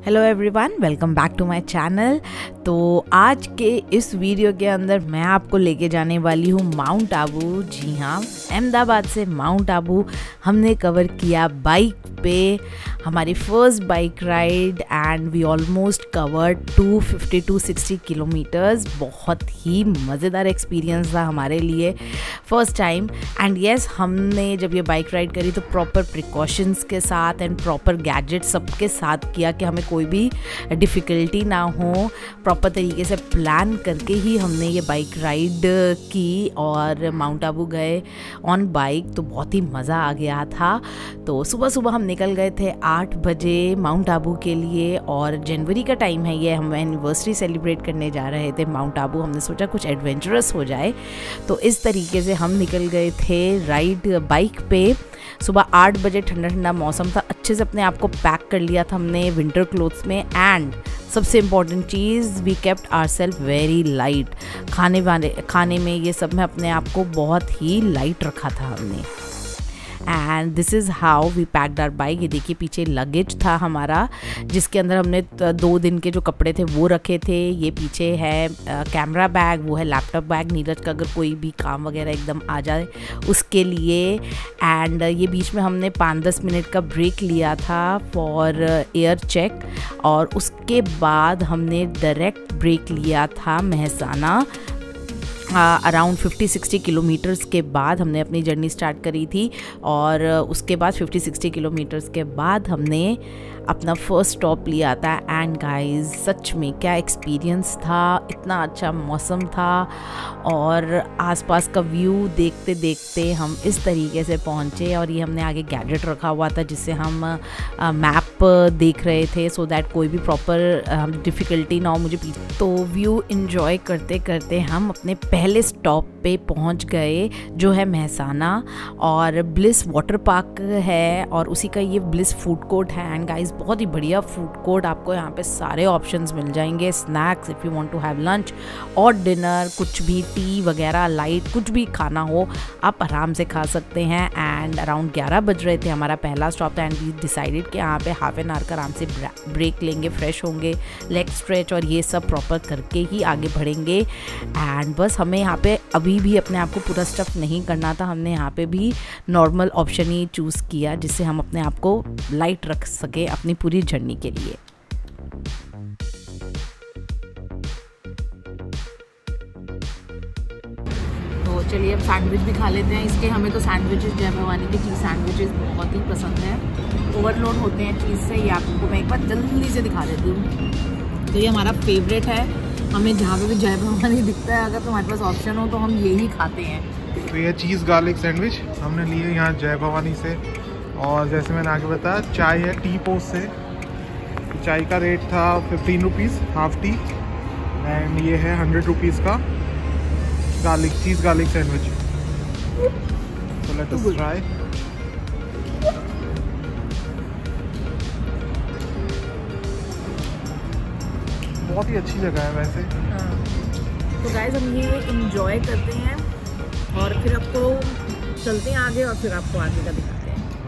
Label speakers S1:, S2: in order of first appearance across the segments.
S1: Hello everyone, welcome back to my channel. तो आज के इस वीडियो के अंदर मैं आपको लेके जाने वाली हूँ माउंट आबू। जी हाँ, अहमदाबाद से माउंट आबू हमने कवर किया बाइक पे, हमारी first bike ride, and we almost covered 250-260 kilometres. बहुत ही मज़ेदार एक्सपीरियंस था हमारे लिए, फर्स्ट टाइम। एंड येस, हमने जब ये बाइक राइड करी तो प्रॉपर प्रिकॉशंस के साथ एंड प्रॉपर गैजेट सबके साथ किया कि हमें कोई भी डिफ़िकल्टी ना हो। प्रॉपर तरीके से प्लान करके ही हमने ये बाइक राइड की और माउंट आबू गए ऑन बाइक। तो बहुत ही मज़ा आ गया था। तो सुबह सुबह हम निकल गए थे 8 बजे माउंट आबू के लिए, और जनवरी का टाइम है ये, हम एनिवर्सरी सेलिब्रेट करने जा रहे थे माउंट आबू। हमने सोचा कुछ एडवेंचरस हो जाए, तो इस तरीके से हम निकल गए थे राइड बाइक पे। सुबह 8 बजे, ठंडा ठंडा मौसम था, अच्छे से अपने आप को पैक कर लिया था हमने विंटर क्लोथ्स में। एंड सबसे इम्पॉर्टेंट चीज़, we kept ourselves very light. खाने में ये सब में अपने आप को बहुत ही लाइट रखा था हमने। And this is how we packed our bike. ये देखिए, पीछे लगेज था हमारा जिसके अंदर हमने 2 दिन के जो कपड़े थे वो रखे थे। ये पीछे है कैमरा बैग, वो है लैपटॉप बैग, नीरज का अगर कोई भी काम वगैरह एकदम आ जाए उसके लिए। एंड ये बीच में हमने 5-10 मिनट का ब्रेक लिया था फॉर एयर चेक, और उसके बाद हमने डायरेक्ट ब्रेक लिया था मेहसाना। अराउंड 50-60 किलोमीटर्स के बाद हमने अपनी जर्नी स्टार्ट करी थी, और उसके बाद 50-60 किलोमीटर्स के बाद हमने अपना फर्स्ट स्टॉप लिया था। एंड गाइस, सच में क्या एक्सपीरियंस था, इतना अच्छा मौसम था, और आसपास का व्यू देखते देखते हम इस तरीके से पहुँचे। और ये हमने आगे गैजेट रखा हुआ था जिससे हम मैप देख रहे थे, सो दैट कोई भी प्रॉपर डिफ़िकल्टी ना हो मुझे पीछे। तो व्यू इन्जॉय करते करते हम अपने पहले स्टॉप पे पहुंच गए, जो है मेहसाना, और ब्लिस वाटर पार्क है, और उसी का ये ब्लिस फूड कोर्ट है। एंड गाइस, बहुत ही बढ़िया फूड कोर्ट, आपको यहाँ पे सारे ऑप्शंस मिल जाएंगे। Snacks, if you want to have lunch और डिनर, कुछ भी टी वगैरह लाइट कुछ भी खाना हो आप आराम से खा सकते हैं। एंड अराउंड 11 बज रहे थे, हमारा पहला स्टॉप था। एंड वी डिसाइडेड कि यहाँ पे हाफ एन आवर का आराम से ब्रेक लेंगे, फ्रेश होंगे, लेग स्ट्रेच और ये सब प्रॉपर करके ही आगे बढ़ेंगे। एंड बस हमें यहाँ पे अभी भी अपने आप को पूरा स्टफ नहीं करना था, हमने यहाँ पे भी नॉर्मल ऑप्शन ही चूज़ किया जिससे हम अपने आप को लाइट रख सके अपनी पूरी जर्नी के लिए। तो चलिए अब सैंडविच भी खा लेते हैं इसके। हमें तो सैंडविचेस, जय भवानी के चीज़ सैंडविचेस बहुत ही पसंद है, ओवरलोड होते हैं चीज़ से। ये आपको मैं एक बार जल्दी से दिखा देती हूँ। तो ये हमारा फेवरेट है, हमें जहाँ पे भी जय भवानी दिखता है, अगर तुम्हारे पास ऑप्शन हो तो हम यही खाते हैं।
S2: तो ये चीज़ गार्लिक सैंडविच हमने लिए यहाँ जय भवानी से, और जैसे मैंने आगे बताया, चाय है टी पोस्ट से। चाय का रेट था 15 रुपीज़ हाफ टी, एंड ये है 100 रुपीज़ का चीज़ गार्लिक सैंडविच। तो लेट अस ट्राई। बहुत ही अच्छी जगह है वैसे।
S1: तो गाइस, हम ये इंजॉय करते हैं और फिर आपको चलते हैं आगे, और फिर आपको आगे का दिखाते हैं।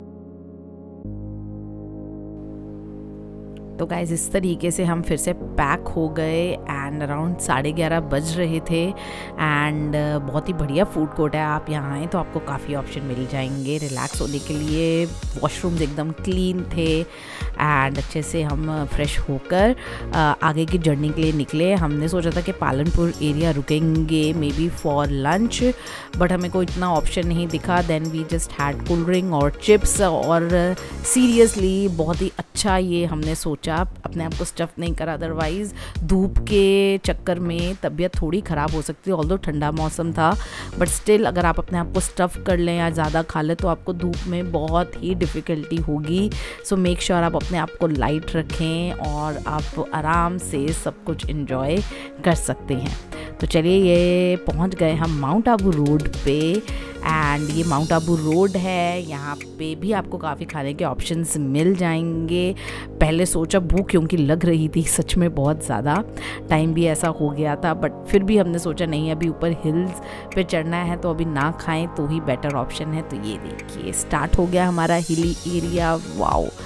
S1: तो गाइस, इस तरीके से हम फिर से पैक हो गए, एंड अराउंड 11:30 बज रहे थे। एंड बहुत ही बढ़िया फूड कोर्ट है, आप यहाँ आएँ तो आपको काफ़ी ऑप्शन मिल जाएंगे रिलैक्स होने के लिए। वॉशरूम्स एकदम क्लीन थे, एंड अच्छे से हम फ्रेश होकर आगे की जर्नी के लिए निकले। हमने सोचा था कि पालनपुर एरिया रुकेंगे may be for lunch, but हमें कोई इतना ऑप्शन नहीं दिखा। Then we just had cold drink और चिप्स, और सीरियसली बहुत ही अच्छा ये हमने सोचा, अपने आप को स्टफ़ नहीं करा, अदरवाइज़ धूप के चक्कर में तबीयत थोड़ी ख़राब हो सकती है। ऑल्दो ठंडा मौसम था, बट स्टिल अगर आप अपने आप को स्टफ़ कर लें या ज़्यादा खा लें तो आपको धूप में बहुत ही डिफ़िकल्टी होगी। सो मेक श्योर आप अपने आप को लाइट रखें और आप आराम से सब कुछ इन्जॉय कर सकते हैं। तो चलिए, ये पहुंच गए हम माउंट आबू रोड पे, एंड ये माउंट आबू रोड है। यहाँ पे भी आपको काफ़ी खाने के ऑप्शंस मिल जाएंगे। पहले सोचा भूख क्योंकि लग रही थी सच में बहुत ज़्यादा, टाइम भी ऐसा हो गया था, बट फिर भी हमने सोचा नहीं, अभी ऊपर हिल्स पे चढ़ना है तो अभी ना खाएं तो ही बेटर ऑप्शन है। तो ये देखिए, स्टार्ट हो गया हमारा हिली एरिया। वाओ,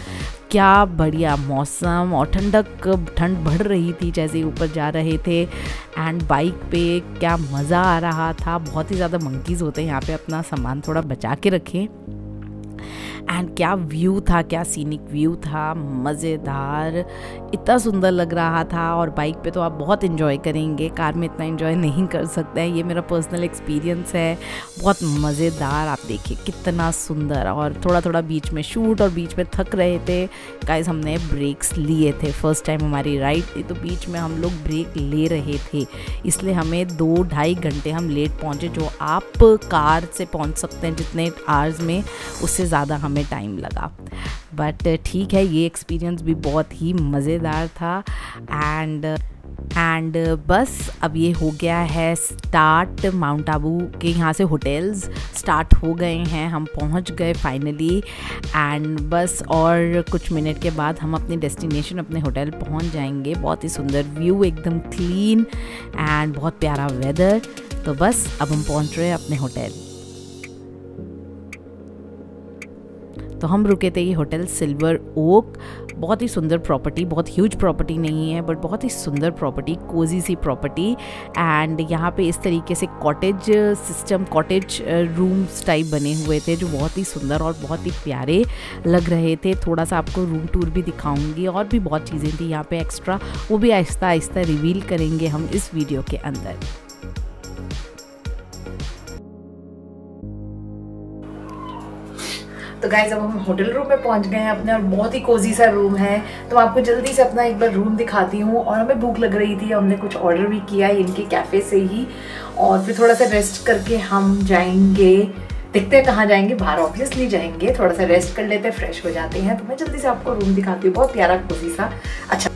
S1: क्या बढ़िया मौसम और ठंड बढ़ रही थी जैसे ऊपर जा रहे थे। एंड बाइक पे क्या मज़ा आ रहा था। बहुत ही ज़्यादा मंकीज़ होते हैं यहाँ पे, अपना सामान थोड़ा बचा के रखें। एंड क्या व्यू था, क्या सीनिक व्यू था, मज़ेदार, इतना सुंदर लग रहा था। और बाइक पे तो आप बहुत इन्जॉय करेंगे, कार में इतना इन्जॉय नहीं कर सकते हैं। ये मेरा पर्सनल एक्सपीरियंस है, बहुत मज़ेदार। आप देखिए कितना सुंदर। और थोड़ा थोड़ा बीच में शूट और बीच में थक रहे थे गाइस, हमने ब्रेक्स लिए थे। फर्स्ट टाइम हमारी राइड थी तो बीच में हम लोग ब्रेक ले रहे थे, इसलिए हमें 2-2.5 घंटे हम लेट पहुँचे। जो आप कार से पहुँच सकते हैं जितने आवर्स में, उससे ज़्यादा हमें टाइम लगा। बट ठीक है, ये एक्सपीरियंस भी बहुत ही मज़ेदार था। एंड बस अब ये हो गया है स्टार्ट। माउंट आबू के यहाँ से होटल्स स्टार्ट हो गए हैं, हम पहुँच गए फाइनली। एंड बस और कुछ मिनट के बाद हम अपनी डेस्टिनेशन, अपने होटल पहुँच जाएंगे। बहुत ही सुंदर व्यू, एकदम क्लीन एंड बहुत प्यारा वेदर। तो बस अब हम पहुँच रहे हैं अपने होटल। तो हम रुके थे ये होटल सिल्वर ओक। बहुत ही सुंदर प्रॉपर्टी, बहुत ह्यूज प्रॉपर्टी नहीं है बट बहुत ही सुंदर प्रॉपर्टी, कोजी सी प्रॉपर्टी। एंड यहाँ पे इस तरीके से cottage system, cottage rooms type बने हुए थे जो बहुत ही सुंदर और बहुत ही प्यारे लग रहे थे। थोड़ा सा आपको रूम टूर भी दिखाऊंगी, और भी बहुत चीज़ें थी यहाँ पे एक्स्ट्रा, वो भी आहिस्ता आहिस्ता रिवील करेंगे हम इस वीडियो के अंदर। तो गाइस अब हम होटल रूम में पहुंच गए हैं अपने, और बहुत ही कोजी सा रूम है। तो मैं आपको जल्दी से अपना एक बार रूम दिखाती हूँ। और हमें भूख लग रही थी, हमने कुछ ऑर्डर भी किया इनके कैफ़े से ही, और फिर थोड़ा सा रेस्ट करके हम जाएंगे। देखते हैं कहाँ जाएंगे, बाहर ऑब्वियसली जाएंगे, थोड़ा सा रेस्ट कर लेते हैं, फ्रेश हो जाते हैं। तो मैं जल्दी से आपको रूम दिखाती हूँ, बहुत प्यारा कोजी सा। अच्छा,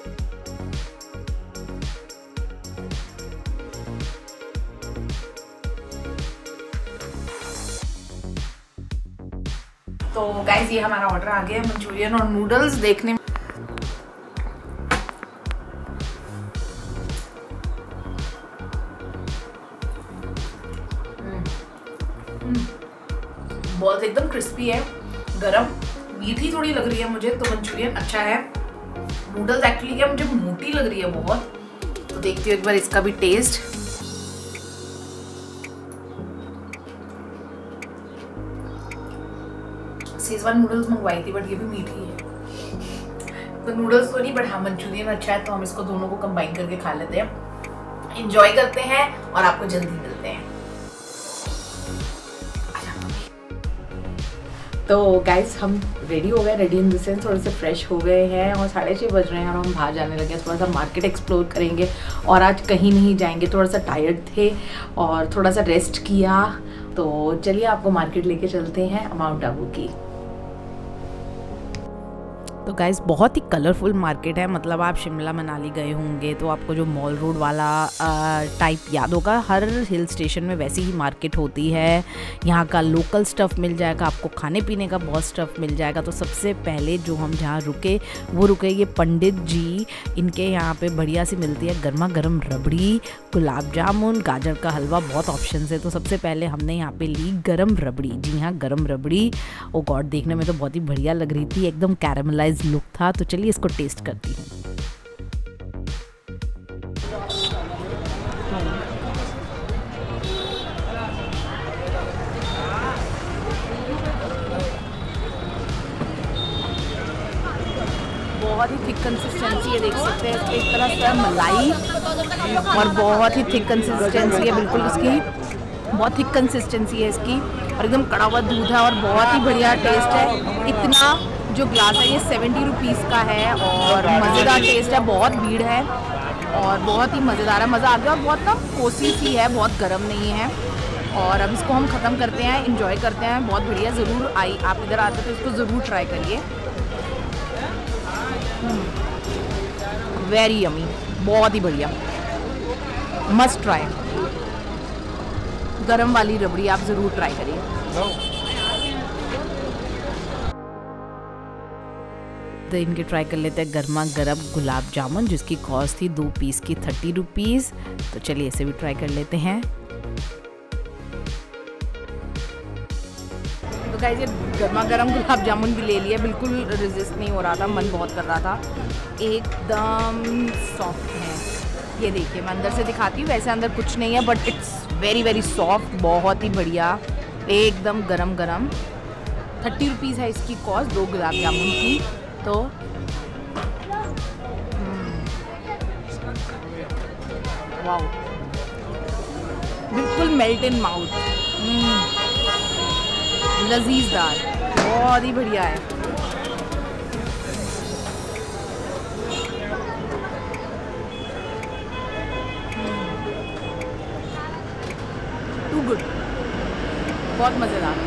S1: तो गाइस ये हमारा ऑर्डर आ गया है, मंचूरियन और नूडल्स। देखने में बहुत एकदम क्रिस्पी है, गरम, मीठी थोड़ी लग रही है मुझे, तो मंचूरियन अच्छा है। नूडल्स एक्चुअली क्या मुझे मोटी लग रही है बहुत, तो देखती हूँ एक बार इसका भी टेस्ट। शेजवान नूडल्स मंगवाई थी बट ये भी मीठी है, तो नूडल्स तो नहीं बट हाँ मंचूरियन अच्छा है। तो हम इसको दोनों को कंबाइन करके खा लेते हैं, एंजॉय करते हैं और आपको जल्दी मिलते हैं। तो गाइस हम रेडी हो गए, रेडी इन द सेंस थोड़े से फ्रेश हो गए हैं, और 6:30 बज रहे हैं और हम बाहर जाने लगे। थोड़ा सा मार्केट एक्सप्लोर करेंगे, और आज कहीं नहीं जाएंगे, थोड़ा सा टायर्ड थे और थोड़ा सा रेस्ट किया। तो चलिए आपको मार्केट लेके चलते हैं माउंट आबू की। तो गाइस बहुत ही कलरफुल मार्केट है, मतलब आप शिमला मनाली गए होंगे तो आपको जो मॉल रोड वाला टाइप याद होगा, हर हिल स्टेशन में वैसी ही मार्केट होती है। यहाँ का लोकल स्टफ़ मिल जाएगा आपको, खाने पीने का बहुत स्टफ़ मिल जाएगा। तो सबसे पहले जो हम जहाँ रुके वो रुके ये पंडित जी, इनके यहाँ पे बढ़िया सी मिलती है गर्मा गर्म रबड़ी, गुलाब जामुन, गाजर का हलवा, बहुत ऑप्शन है। तो सबसे पहले हमने यहाँ पे ली गरम रबड़ी। जी हाँ, गरम रबड़ी। ओ गॉड, देखने में तो बहुत ही बढ़िया लग रही थी, एकदम कैरेमलाइज लुक था। तो चलिए इसको टेस्ट करती हूँ। बहुत ही थिक कंसिस्टेंसी है, देख सकते हैं इस तरह से मलाई, और बहुत ही थिक कंसिस्टेंसी है बिल्कुल इसकी, बहुत थिक कंसिस्टेंसी है इसकी, और एकदम कड़ा हुआ दूध है और बहुत ही बढ़िया टेस्ट है। इतना जो ग्लास है ये 70 रुपीज़ का है, और मज़ेदार टेस्ट है, बहुत भीड़ है और बहुत ही मज़ेदार है, मज़ा आ गया। और बहुत ना कोसी सी है, बहुत गर्म नहीं है। और अब इसको हम ख़त्म करते हैं, इंजॉय करते हैं, बहुत बढ़िया। ज़रूर आप इधर आते तो इसको ज़रूर ट्राई करिए, वेरी यमी, बहुत ही बढ़िया, मस्ट ट्राई। गरम वाली रबड़ी आप ज़रूर ट्राई करिए। तो इनके ट्राई कर लेते हैं गर्मा गर्म गुलाब जामुन, जिसकी कॉस्ट थी 2 पीस की 30 रुपीज़। तो चलिए इसे भी ट्राई कर लेते हैं। गाइस ये गर्मा गर्म गुलाब जामुन भी ले लिया, बिल्कुल रेजिस्ट नहीं हो रहा था, मन बहुत कर रहा था, एकदम सॉफ्ट है। ये देखिए मैं अंदर से दिखाती हूँ, वैसे अंदर कुछ नहीं है but it's very very soft, बहुत ही बढ़िया, एकदम गरम गरम। 30 रुपीज़ है इसकी कॉस्ट 2 गुलाब जामुन की। तो वाओ, बिल्कुल मेल्ट इन माउथ, लजीजदार, बहुत ही बढ़िया है। टू गुड, बहुत मज़ेदार।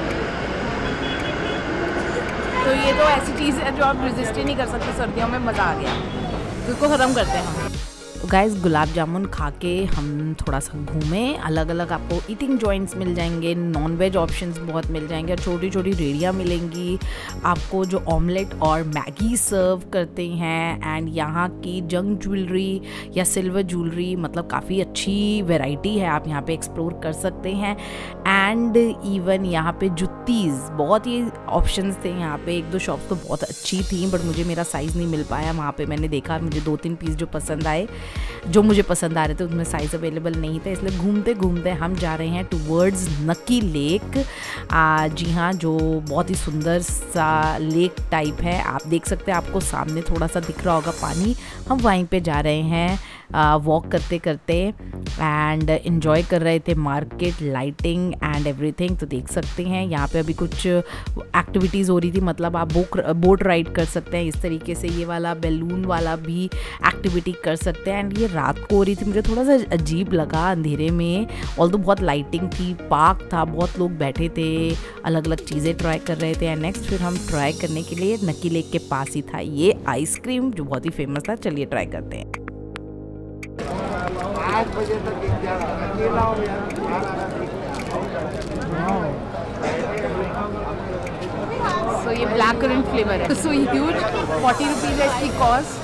S1: तो ये तो ऐसी चीज़ है जो आप रेजिस्ट ही नहीं कर सकते, सर्दियों में मज़ा आ गया, तो इसको ख़त्म करते हैं हम। तो गाइस गुलाब जामुन खा के हम थोड़ा सा घूमें, अलग अलग आपको ईटिंग जॉइंट्स मिल जाएंगे, नॉन वेज ऑप्शंस बहुत मिल जाएंगे और छोटी छोटी रेड़ियाँ मिलेंगी आपको जो ऑमलेट और मैगी सर्व करते हैं। एंड यहाँ की जंग ज्वेलरी या सिल्वर ज्वेलरी, मतलब काफ़ी अच्छी वैरायटी है, आप यहाँ पे एक्सप्लोर कर सकते हैं। एंड इवन यहाँ पे जुत्तीज़, बहुत ही ऑप्शंस थे यहाँ पे, 1-2 शॉप्स तो बहुत अच्छी थी बट मुझे मेरा साइज़ नहीं मिल पाया। वहाँ पे मैंने देखा, मुझे 2-3 पीस जो पसंद आए, जो मुझे पसंद आ रहे थे, उसमें साइज़ अवेलेबल नहीं था, इसलिए घूमते घूमते हम जा रहे हैं टूवर्ड्स नक्की लेक। जी हाँ, जो बहुत ही सुंदर सा लेक टाइप है, आप देख सकते हैं, आपको सामने थोड़ा सा दिख रहा होगा पानी। हम वहीं पे जा रहे हैं वॉक करते करते एंड इन्जॉय कर रहे थे मार्केट, लाइटिंग एंड एवरीथिंग। तो देख सकते हैं यहाँ पे अभी कुछ एक्टिविटीज़ हो रही थी, मतलब आप बोट राइड कर सकते हैं इस तरीके से, ये वाला बैलून वाला भी एक्टिविटी कर सकते हैं। एंड ये रात को हो रही थी, मुझे थोड़ा सा अजीब लगा अंधेरे में, ऑल्दो बहुत लाइटिंग थी, पार्क था, बहुत लोग बैठे थे, अलग अलग चीज़ें ट्राई कर रहे थे। एंड नेक्स्ट फिर हम ट्राई करने के लिए नक्की लेक के पास ही था ये आइसक्रीम जो बहुत ही फेमस था। चलिए ट्राई करते हैं।
S2: 8 बजे तक अकेला हो यार।
S1: सो ये ब्लैक करंट फ्लेवर है, सो ह्यूज, 40 रुपीज़ है इसकी कॉस्ट।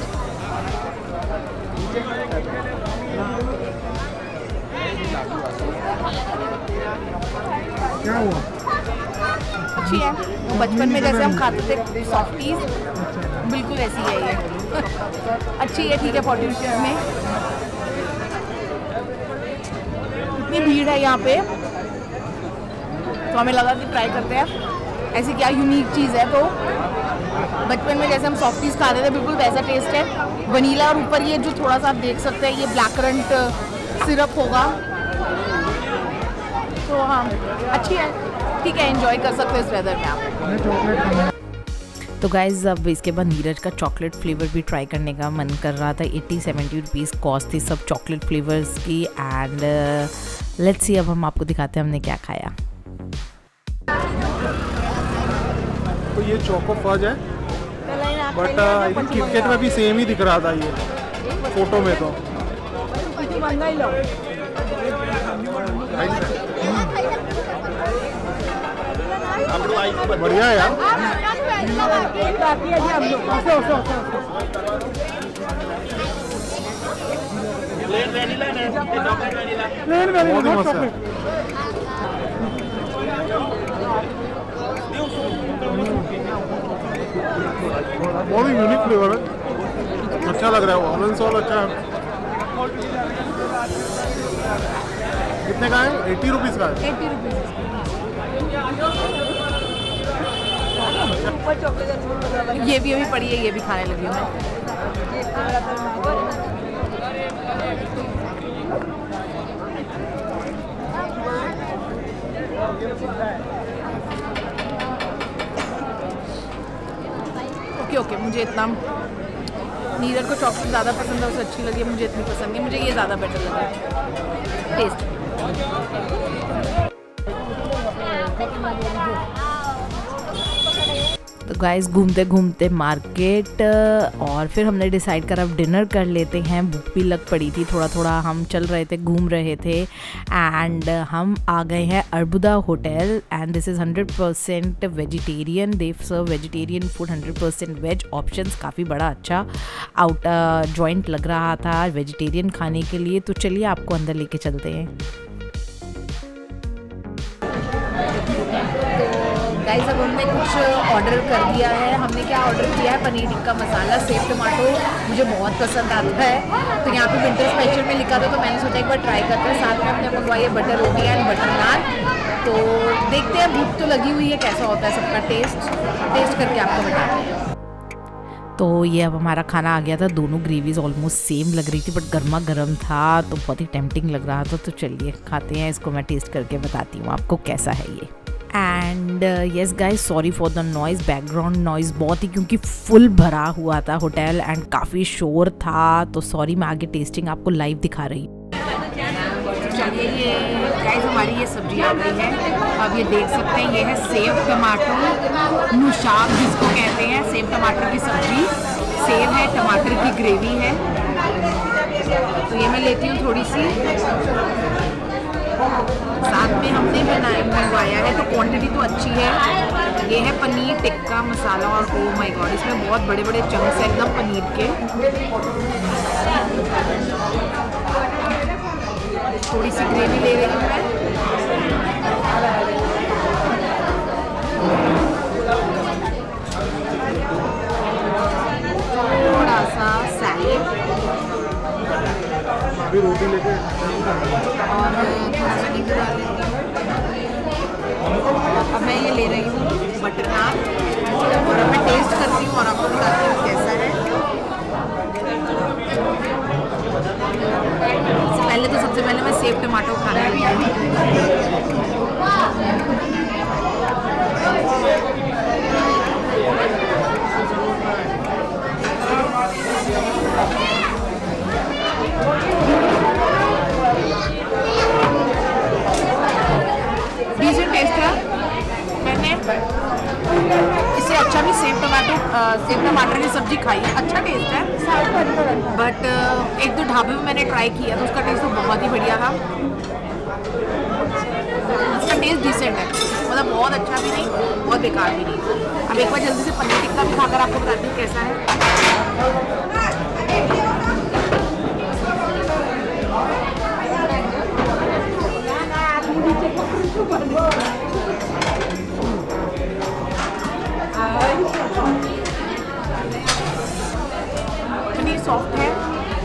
S2: क्या हुआ?
S1: अच्छी है, तो बचपन में जैसे हम खाते थे सॉफ्टीज, बिल्कुल ऐसी है ये। अच्छी है, ठीक है, 40 रुपीज़ में। इतनी भीड़ है यहाँ पे तो हमें लगा कि ट्राई करते हैं, ऐसी क्या यूनिक चीज़ है। तो बचपन में जैसे हम सॉफ्टीज खाते थे, बिल्कुल वैसा टेस्ट है, वनीला, और ऊपर ये जो थोड़ा सा आप देख सकते हैं ये ब्लैक करंट सिरप होगा। तो हाँ, अच्छी है, ठीक है, एंजॉय कर सकते हैं इस वेदर में आप। तो गाइज़ अब इसके बाद नीरज का चॉकलेट फ्लेवर भी ट्राई करने का मन कर रहा था। 80-70 रुपीज़ कॉस्ट थी सब चॉकलेट फ्लेवर्स की। एंड लेट्स सी, अब हम आपको दिखाते हैं हमने क्या खाया।
S2: तो ये चोको फज है, बट आई थिंक किटकैट में भी सेम ही दिख रहा था ये फोटो में। तो बढ़िया है यार। बहुत ही यूनिक फ्लेवर है, अच्छा लग रहा है। वो ऑरेंज सॉल अच्छा है। कितने का है? 80 रुपीज़ का है।
S1: 80 रुपीज़। ये भी अभी पड़ी है, ये भी खाने लगी हूँ मैं। ओके, मुझे इतना, नीरज को चॉकलेट ज़्यादा पसंद है, उसे अच्छी लगी, मुझे इतनी पसंद नहीं, मुझे ये ज़्यादा बेटर लगा टेस्ट। तो गाइस घूमते घूमते मार्केट, और फिर हमने डिसाइड करा अब डिनर कर लेते हैं, भूख भी लग पड़ी थी, थोड़ा थोड़ा हम चल रहे थे, घूम रहे थे। एंड हम आ गए हैं Arbuda hotel, and this is 100% vegetarian, they serve vegetarian food, 100% veg options, काफ़ी बड़ा अच्छा आउट जॉइंट लग रहा था वेजिटेरियन खाने के लिए। तो चलिए आपको अंदर लेके चलते हैं। गाइस अब हम ऑर्डर कर दिया है। हमने क्या ऑर्डर किया है, पनीर टिक्का मसाला सेव टमाटो, मुझे बहुत पसंद आता है। तो यहाँ पे विंटर स्पेशल में लिखा था तो मैंने सोचा एक बार ट्राई करते हैं। साथ में हमने मंगवाई है बटर रोटी एंड बटर नान। तो देखते हैं, भूख तो लगी हुई है, कैसा होता है सबका टेस्ट करके आपको बताते हैं। तो ये अब हमारा खाना आ गया था। दोनों ग्रेवीज ऑलमोस्ट सेम लग रही थी बट गर्मा गर्म था तो बहुत ही टेम्पटिंग लग रहा था। तो चलिए खाते हैं इसको, मैं टेस्ट करके बताती हूँ आपको कैसा है ये। And yes guys, sorry for the noise, background noise बहुत ही, क्योंकि फुल भरा हुआ था होटल एंड काफ़ी शोर था। तो सॉरी, मैं आगे टेस्टिंग आपको लाइव दिखा रही हूँ। चलिए ये गाइस हमारी ये सब्जी आ गई है। अब ये देख सकते हैं, ये है सेव टमाटर नुशाब जिसको कहते हैं, सेव टमाटर की सब्जी। सेव है, टमाटर की ग्रेवी है। तो ये मैं लेती हूँ थोड़ी सी। साथ में हमने मंगवाया है तो क्वांटिटी तो अच्छी है। ये है पनीर टिक्का मसाला और ओ माय गॉड, इसमें बहुत बड़े बड़े चंक्स हैं एकदम पनीर के। थोड़ी सी ग्रेवी ले रही हूँ मैं। थोड़ा सा सैलेड
S2: रोटी लेके
S1: और थोड़ा सा नींबू डाल देती हूँ। अब मैं ये ले रही हूँ बटर नान और अब मैं टेस्ट करती हूँ और आपको बताती हूँ कैसा है। सबसे पहले मैं सेव टमाटो खाने लगी हूँ। डिसेंट टेस्ट है। मैंने इससे अच्छा भी सेव टमाटर की सब्जी खाई है, अच्छा टेस्ट है। बट एक दो ढाबे में मैंने ट्राई किया तो उसका टेस्ट तो बहुत ही बढ़िया था। उसका टेस्ट डिसेंट है, मतलब बहुत अच्छा भी नहीं बहुत बेकार भी नहीं। अब एक बार जल्दी से पनीर टिक्का भी खाकर आपको बताती हूँ कैसा है। पनीर सॉफ्ट है,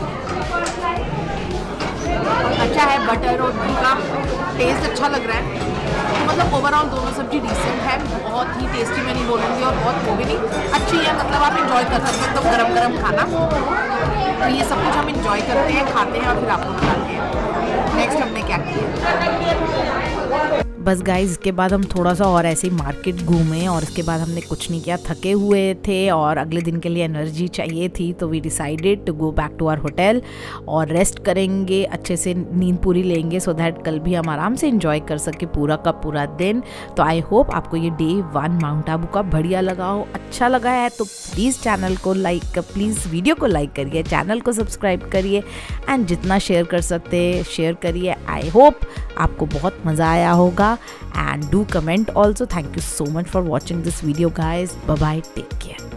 S1: अच्छा है। बटर और घी का टेस्ट अच्छा लग रहा है। मतलब ओवरऑल दोनों सब्जी डिसेंट है, बहुत ही टेस्टी मैं नहीं बोलूँगी और बहुत वो भी नहीं, अच्छी है। मतलब आप इंजॉय कर सकते हैं एकदम गरम गरम खाना। तो ये सब कुछ हम इंजॉय करते हैं, खाते हैं और फिर आपको बताते हैं नेक्स्ट हमने क्या किया। बस गाइज इसके बाद हम थोड़ा सा और ऐसे ही मार्केट घूमे और इसके बाद हमने कुछ नहीं किया, थके हुए थे और अगले दिन के लिए एनर्जी चाहिए थी। तो we decided to go back to our hotel और रेस्ट करेंगे, अच्छे से नींद पूरी लेंगे सो दैट कल भी हम आराम से इंजॉय कर सके पूरा का पूरा दिन। तो आई होप आपको ये डे 1 माउंट आबू का बढ़िया लगा हो। अच्छा लगा है तो प्लीज़ चैनल को लाइक, प्लीज़ वीडियो को लाइक करिए, चैनल को सब्सक्राइब करिए एंड जितना शेयर कर सकते हैं शेयर करिए। आई होप आपको बहुत मज़ा आया होगा and do comment also. Thank you so much for watching this video guys. Bye bye, take care.